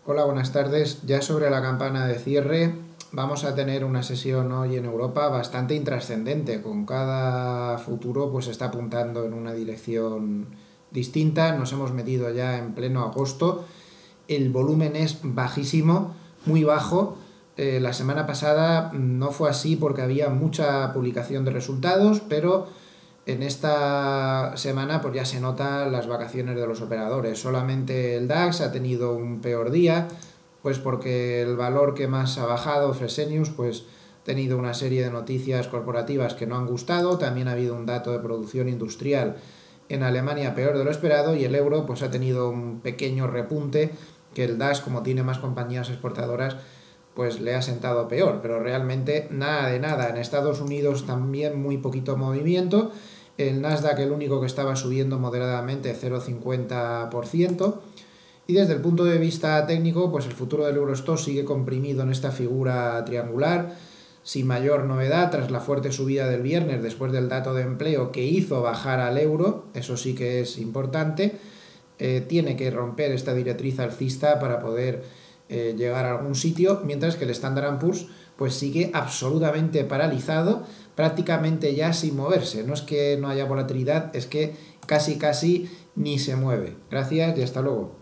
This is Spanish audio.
Hola, buenas tardes. Ya sobre la campana de cierre, vamos a tener una sesión hoy en Europa bastante intrascendente. Con cada futuro pues está apuntando en una dirección distinta. Nos hemos metido ya en pleno agosto. El volumen es bajísimo, muy bajo. La semana pasada no fue así porque había mucha publicación de resultados, pero en esta semana pues ya se notan las vacaciones de los operadores. Solamente el DAX ha tenido un peor día, pues porque el valor que más ha bajado, Fresenius, pues ha tenido una serie de noticias corporativas que no han gustado. También ha habido un dato de producción industrial en Alemania peor de lo esperado, y el euro pues ha tenido un pequeño repunte que el DAX, como tiene más compañías exportadoras, pues le ha sentado peor, pero realmente nada de nada. En Estados Unidos también muy poquito movimiento. El Nasdaq, el único que estaba subiendo moderadamente, 0,50%. Y desde el punto de vista técnico, pues el futuro del Eurostoxx sigue comprimido en esta figura triangular, sin mayor novedad, tras la fuerte subida del viernes después del dato de empleo que hizo bajar al euro. Eso sí que es importante. Tiene que romper esta directriz alcista para poder llegar a algún sitio, mientras que el Standard & Poor's pues sigue absolutamente paralizado, prácticamente ya sin moverse. No es que no haya volatilidad, es que casi ni se mueve. Gracias y hasta luego.